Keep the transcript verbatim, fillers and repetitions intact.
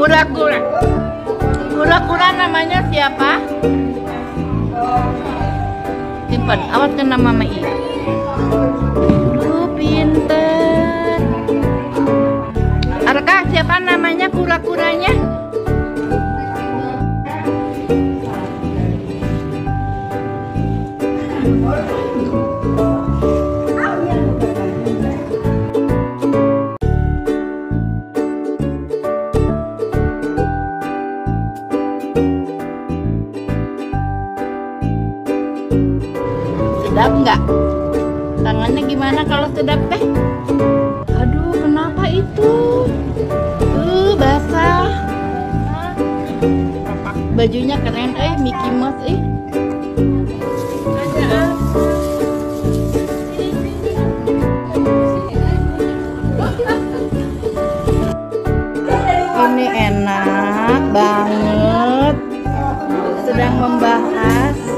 Kura-kura. Kura-kura namanya siapa? Simpen, awas kena Mama Iya. Duh, pinter. Arka, siapa namanya kura-kuranya? Sedap nggak? Tangannya gimana kalau sedap teh? Aduh, kenapa itu? Uh, basah. Bajunya keren eh, Mickey Mouse eh. Ini enak banget. Sedang membahas